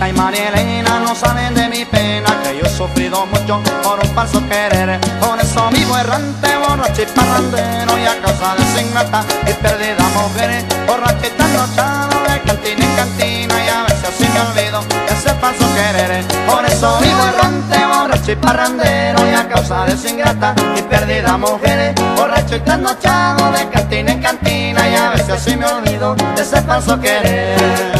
Margarita y María Elena no saben de mi pena, que yo he sufrido mucho por un falso querer. Por eso vivo errante, borracho y parrandero, y a causa de esa ingrata y perdida mujer, borracho y trasnochado de cantina en cantina, y a veces así me olvido de ese falso querer. Por eso vivo errante, borracho y parrandero, y a causa de esa ingrata y perdida mujer, borracho y trasnochado de cantina en cantina, y a veces así me olvido de ese falso querer.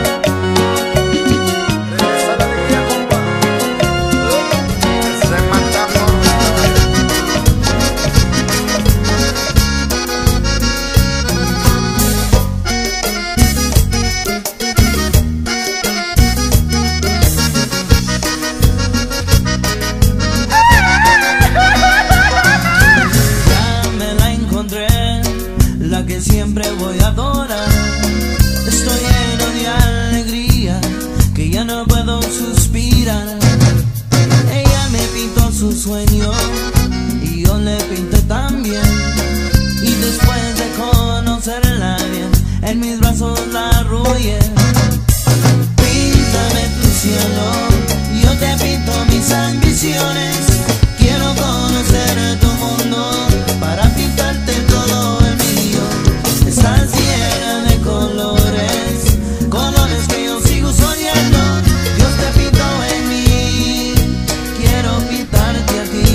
Siempre voy a adorar. Estoy lleno de alegría que ya no puedo suspirar. Ella me pintó su sueño y yo le pinté también. Y después de conocerla bien, en mis brazos la arrullé. Píntame tu cielo, yo te pinto mis ambiciones. Quiero conocer tu mundo para pintarte todo el mío. Estás llena de colores, colores que yo sigo soñando. Dios te pintó en mí, quiero pintarte a ti.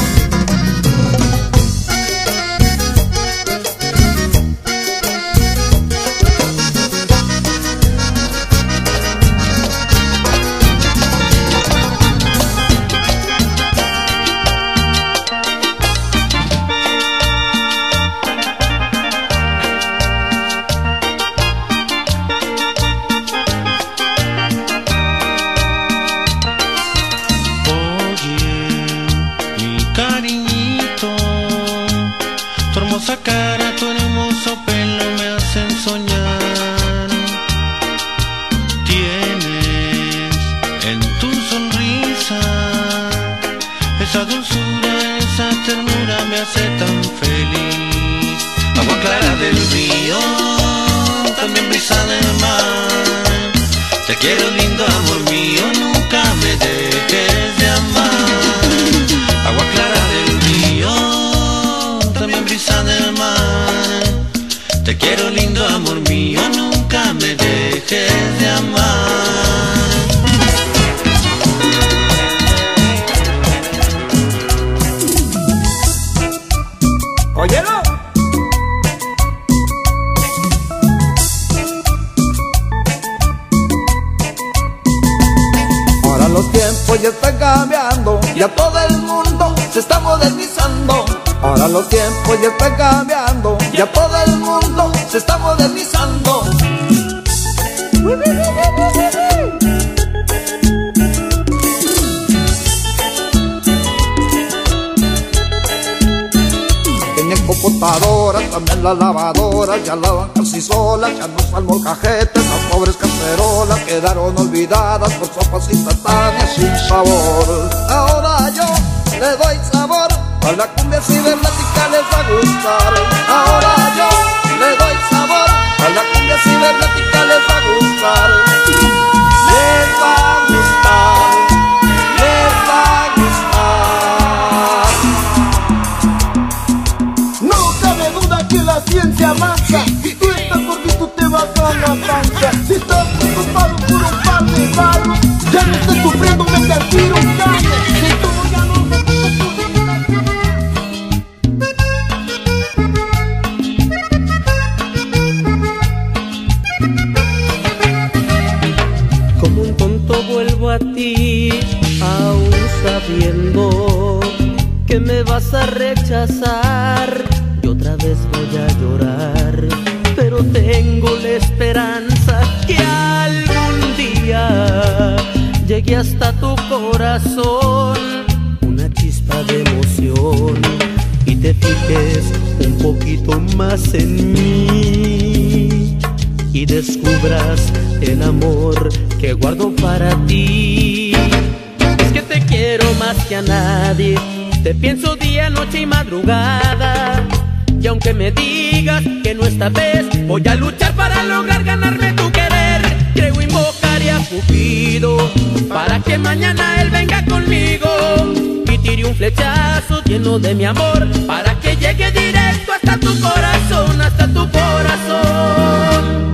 hermosa cara, tu hermoso pelo me hacen soñar. Tienes en tu sonrisa esa dulzura, esa ternura me hace tan feliz. Agua clara del río, también brisa del mar. Te quiero lindo amor mío, nunca me dejes de amar. Agua clara del río, también brisa del mar. Te quiero lindo amor mío, nunca me dejes de amar. ¡Óyelo! Ahora los tiempos ya están cambiando, ya todo el mundo se está modernizando. Ahora los tiempos ya están cambiando, ya todo el mundo se está modernizando. Tienen computadoras, también las lavadoras, ya lavan casi solas, ya no usan molcajetes. Las pobres cacerolas quedaron olvidadas por sopas instantáneas sin sabor. Ahora yo le doy sabor a la cumbia cibernética, les va a gustar. Ahora yo le doy sabor a la cumbia cibernética, les va a gustar. Les va a gustar, les va a gustar. No cabe duda que la ciencia avanza. Si tú estás gordito te baja la panza. Si estás preocupado por un par de balos, ya no estés sufriendo, vete al tiro, calle. Si tú ya no me como un tonto vuelvo a ti, aún sabiendo que me vas a rechazar. Y otra vez voy a llorar, pero tengo la esperanza que algún día llegue hasta tu corazón una chispa de emoción y te fijes un poquito más en mí y descubras el amor que guardo para ti. Es que te quiero más que a nadie, te pienso día, noche y madrugada. Y aunque me digas que no esta vez, voy a luchar para lograr ganarme tu querer. Creo invocar a Cupido olvido, para que mañana él venga conmigo y tire un flechazo lleno de mi amor, para que llegue directo hasta tu corazón, hasta tu corazón.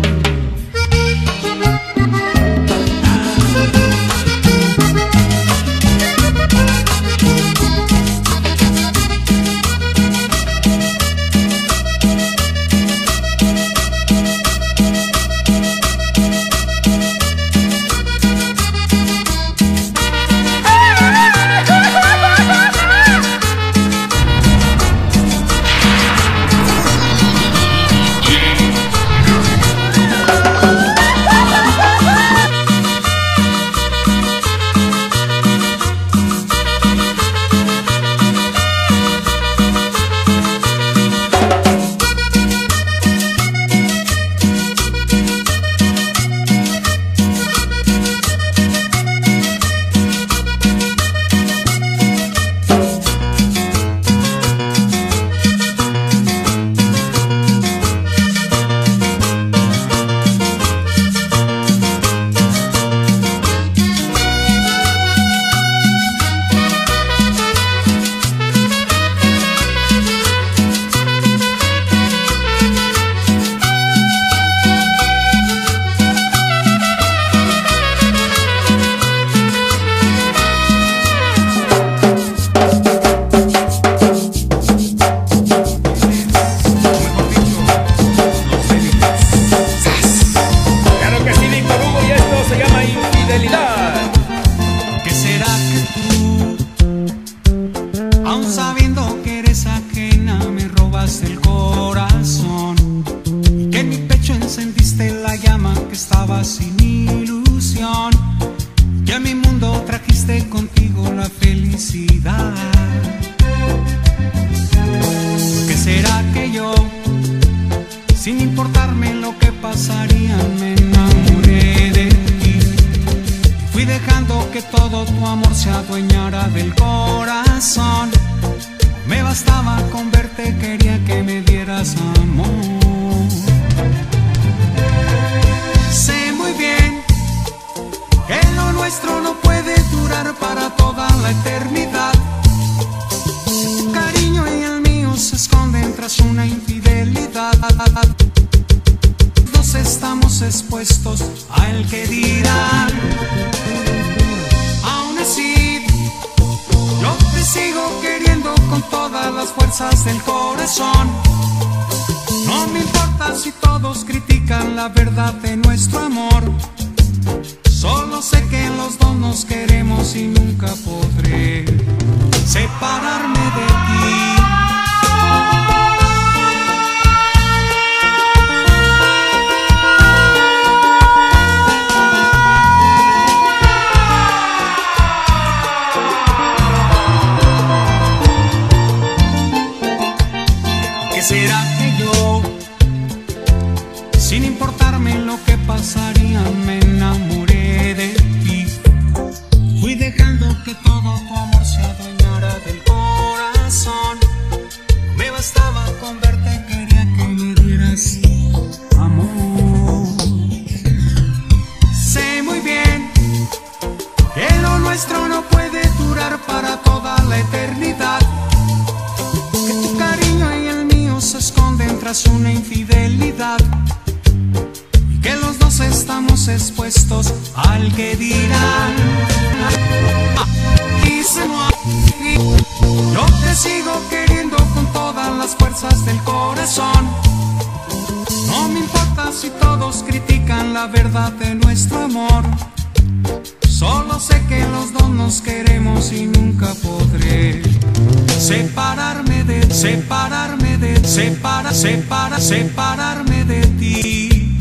Separarme de ti.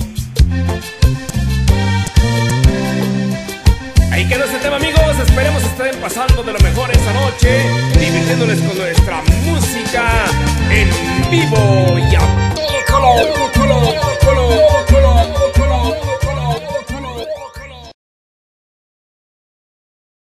Ahí quedó este tema, amigos. Esperemos estén pasando de lo mejor esta noche, divirtiéndoles con nuestra música en vivo.